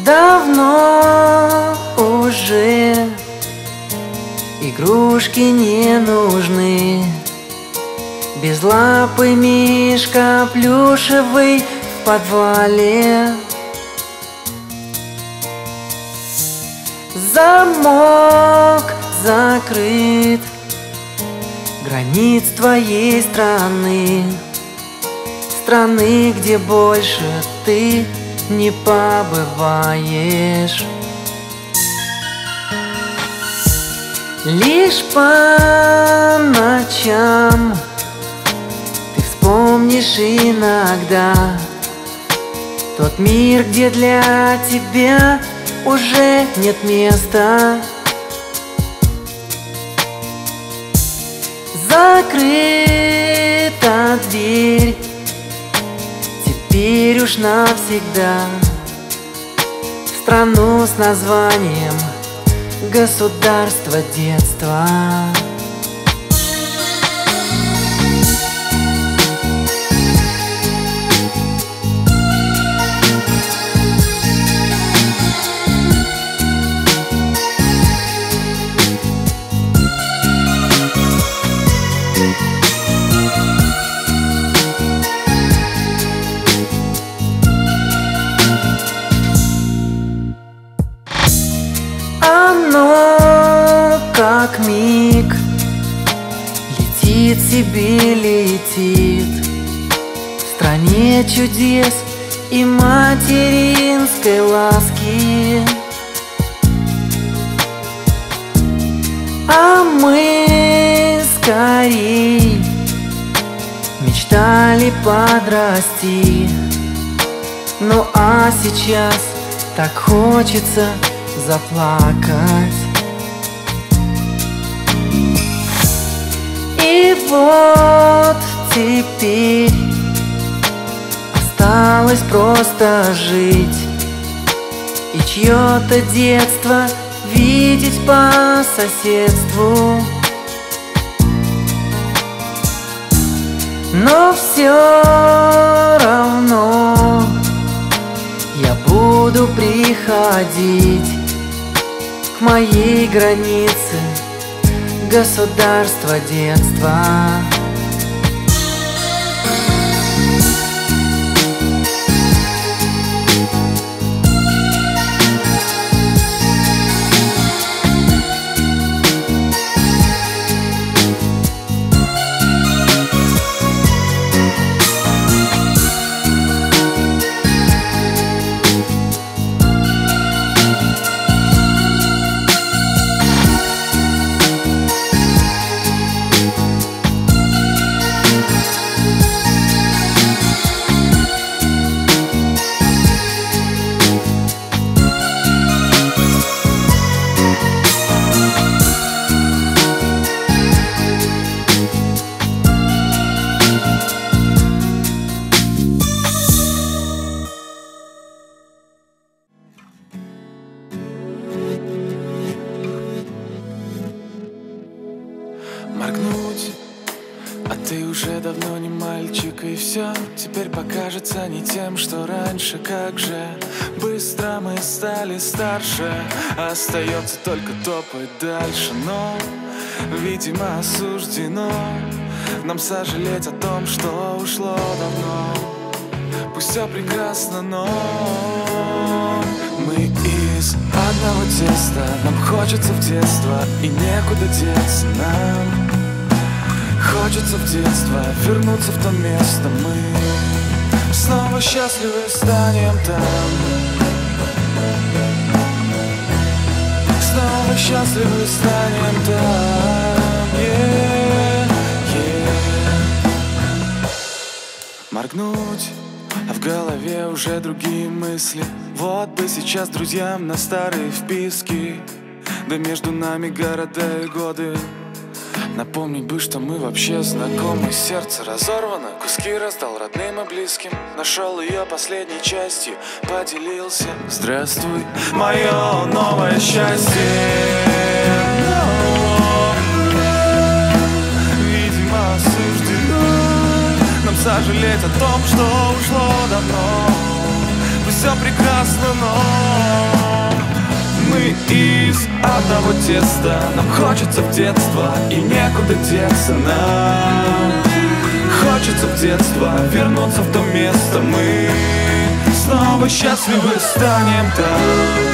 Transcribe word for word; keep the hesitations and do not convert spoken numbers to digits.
Давно уже игрушки не нужны. Безлапый мишка плюшевый в подвале. Замок закрыт границ твоей страны, страны, где больше ты не побываешь. Лишь по ночам ты вспомнишь иногда тот мир, где для тебя уже нет места. Закрыта дверь теперь уж навсегда в страну с названием государство детства. Оно как миг летит себе, летит в стране чудес и материнской ласки. А мы скорей мечтали подрасти. Ну а сейчас так хочется заплакать. И вот теперь осталось просто жить и чье-то детство видеть по соседству. Но все равно я буду приходить к моей границе государства детства. Моргнуть, а ты уже давно не мальчик, и все теперь покажется не тем, что раньше. Как же быстро мы стали старше, остается только топать дальше. Но, видимо, суждено нам сожалеть о том, что ушло давно. Пусть все прекрасно, но мы из одного теста. Нам хочется в детство, и некуда деться нам. Хочется в детство вернуться в то место. Мы снова счастливы станем там. Снова счастливы станем там. Yeah, yeah. Моргнуть, а в голове уже другие мысли. Вот бы сейчас друзьям на старые вписки, да между нами города и годы. Напомнить бы, что мы вообще знакомы. Сердце разорвано, куски раздал родным и близким. Нашел ее последней частью, поделился. Здравствуй, мое новое счастье. Видимо, суждено нам сожалеть о том, что ушло давно. Пусть все прекрасно, но мы из одного теста. Нам хочется в детство и некуда деться нам. Хочется в детство вернуться в то место. Мы снова счастливы станем там.